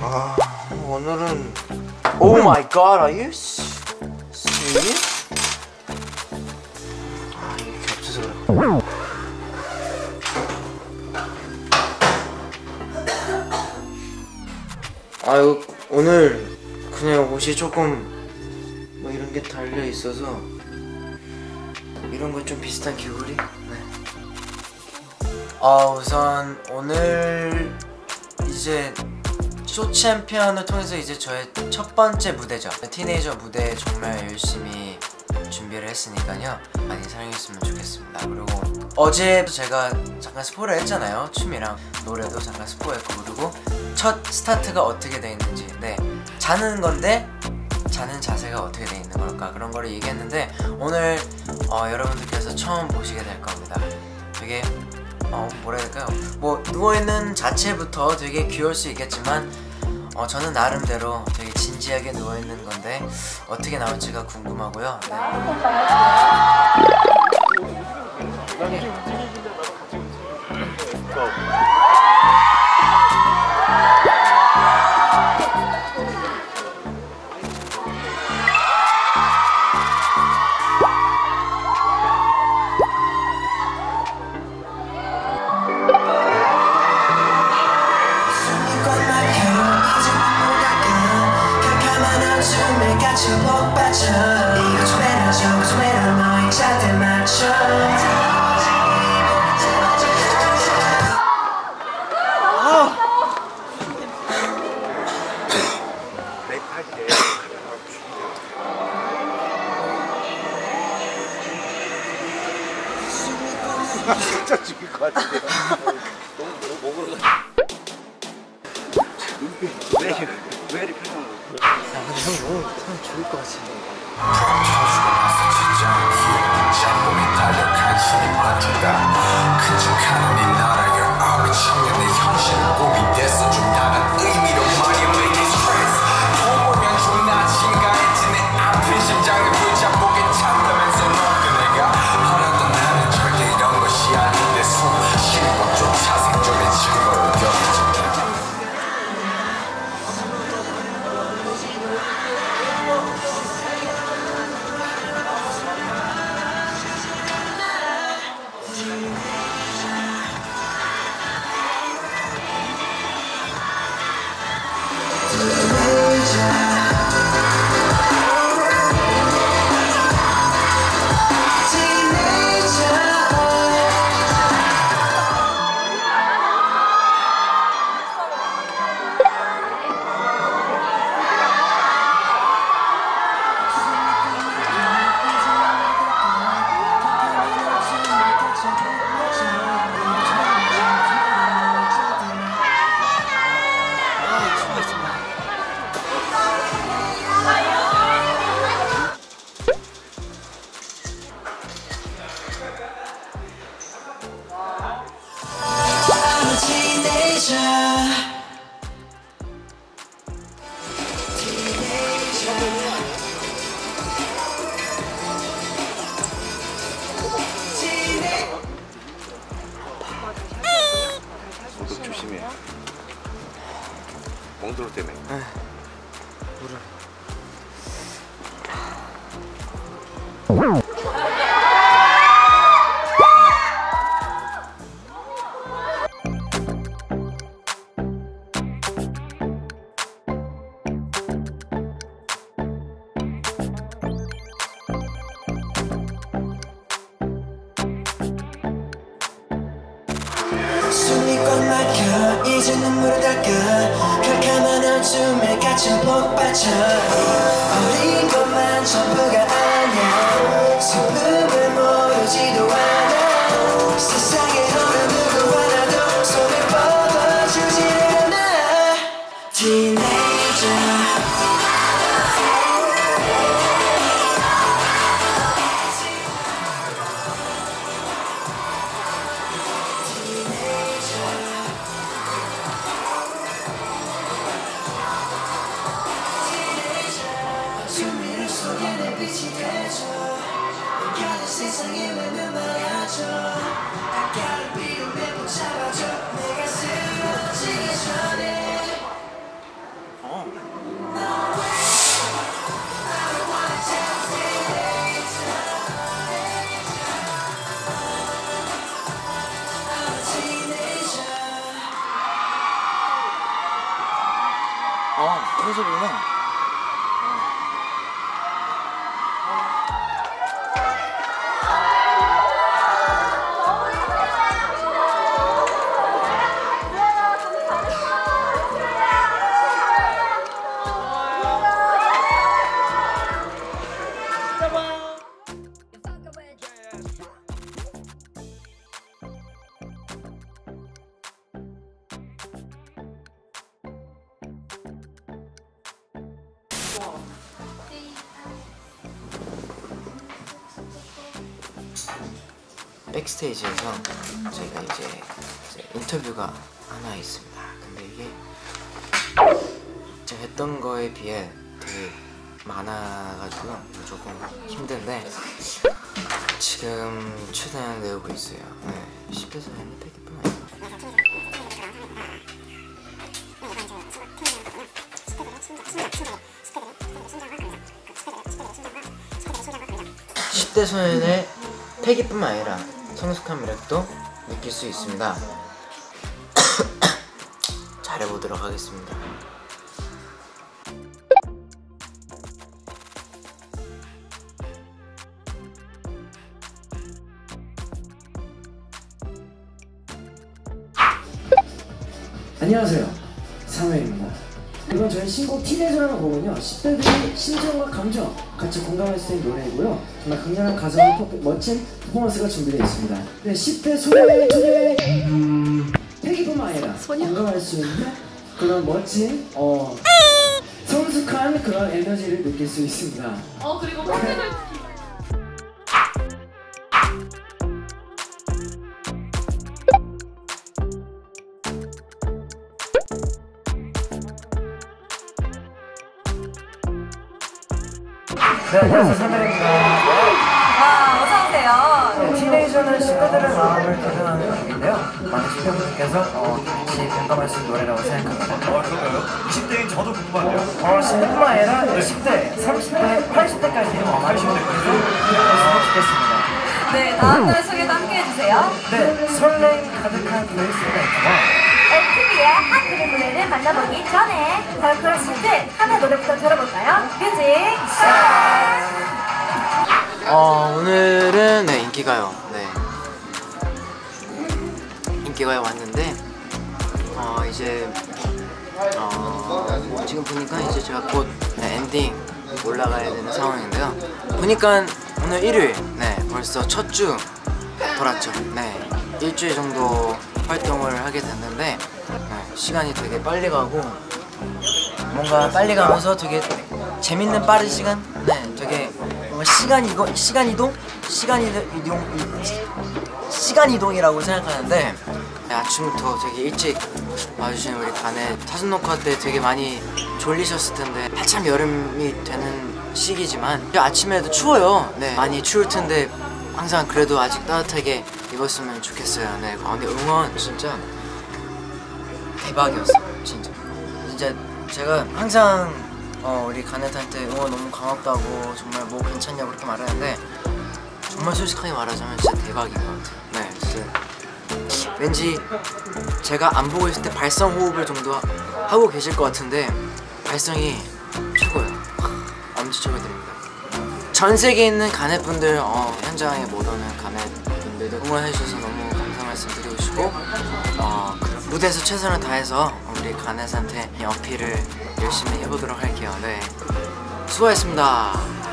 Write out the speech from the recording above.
오늘은 Oh my god, are you serious? 이렇게 없어서 그래. 오늘 그냥 옷이 조금 뭐 이런 게 달려 있어서 이런 거 좀 비슷한 귀걸이? 네. 우선 오늘 이제 쇼 챔피언을 통해서 이제 저의 첫 번째 무대죠. 티네이저 무대 정말 열심히 준비를 했으니까요, 많이 사랑했으면 좋겠습니다. 그리고 어제도 제가 잠깐 스포를 했잖아요. 춤이랑 노래도 잠깐 스포했고, 그리고 첫 스타트가 어떻게 돼 있는지, 네, 자는 건데 자는 자세가 어떻게 돼 있는 걸까, 그런 거를 얘기했는데 오늘 여러분들께서 처음 보시게 될 겁니다. 되게 뭐라 해야 될까요? 뭐 누워있는 자체부터 되게 귀여울 수 있겠지만 저는 나름대로 되게 진지하게 누워있는 건데 어떻게 나올지가 궁금하고요. 네. 진짜 죽일 것 같은데요. 너무 먹으러 가. 왜 이렇게 표정을? 근데 형 너무 죽을 것 같아. 조심해. 멍들어 때문에. 물을. 숨이 꽉 막혀 이제 눈물을 닦아 캄캄한 어둠에 갇힌 복받쳐 어린 것만 전부가 아냐 슬픔을 모르지도 않아 세상에 어느 누구 하나도 손을 뻗어주지를 않아 Teenager 속에 내 빛이 되죠. 이 세상에 외면 말야 무슨 소리구나. 백스테이지에서 저희가 이제 인터뷰가 하나 있습니다. 근데 이게 제가 했던 거에 비해 되게 많아가지고 조금 힘든데 지금 최대한 내우고 있어요. 네, 10대에서 했는데 되게뿐 아니고 10대 소년의 패기뿐만 아니라 성숙한 매력도 느낄 수 있습니다. 잘해보도록 하겠습니다. 안녕하세요, 상우입니다. 이번 저희 신곡 티네이저라는 곡은요 10대들이 심정과 감정 같이 공감할 수 있는 노래이고요 정말 강렬한 가사와 멋진 퍼포먼스가 준비되어 있습니다. 네, 10대 소녀의 패기뿐만 아니라 공감할 수 있는 그런 멋진 성숙한 그런 에너지를 느낄 수 있습니다. 그리고 팬들 네, 안녕하세요. 선배입니다. 와, 어서오세요. 티네이저는 10대들의 마음을 대변하는 곡인데요. 많은 10대분들께서 같이 공감할 수 있는 노래라고 생각합니다. 그런가요? 20대인 저도 궁금한데요. 10대뿐만 아니라 10대, 30대, 80대까지 많은 분들께서 했으면 좋겠습니다. 네, 다음 노래 소개도 함께 해주세요. 네, 설렘 가득한 플레이스가 있구나. MTV의 한 그림 무대를 만나보기 전에 걸크러쉬 들 하나 노래부터 들어볼까요? 뮤직 스타트! 오늘은 네, 인기가요. 네, 인기가요 왔는데 이제 지금 보니까 이제 제가 곧 엔딩 올라가야 되는 상황인데요. 보니까 오늘 일요일, 네, 벌써 첫 주 돌았죠. 네, 일주일 정도 활동을 하게 됐는데 네, 시간이 되게 빨리 가고 뭔가 빨리 가면서 되게 재밌는 빠른 시간? 네, 되게 뭔가 시간 이동이라고 생각하는데 네, 아침부터 되게 일찍 와주신 우리 간에 사전 녹화 때 되게 많이 졸리셨을 텐데 한참 여름이 되는 시기지만 아침에도 추워요. 네, 많이 추울 텐데 항상 그래도 아직 따뜻하게 입었으면 좋겠어요. 네, 근데 응원 진짜 대박이었어요. 진짜 제가 항상 우리 가넷한테 응원 너무 고맙다고 정말 뭐 괜찮냐고 그렇게 말하는데 정말 솔직하게 말하자면 진짜 대박인 것 같아요. 네, 진짜 왠지 제가 안 보고 있을 때 발성 호흡을 정도 하고 계실 것 같은데 발성이 최고예요. 엄청 축하드립니다. 전 세계에 있는 가넷 분들 현장에 못 오는 가넷 분들도 응원해 주셔서 너무 감사 말씀드리고 싶고 무대에서 최선을 다해서 우리 가넷한테 어필을 열심히 해보도록 할게요. 네, 수고하셨습니다.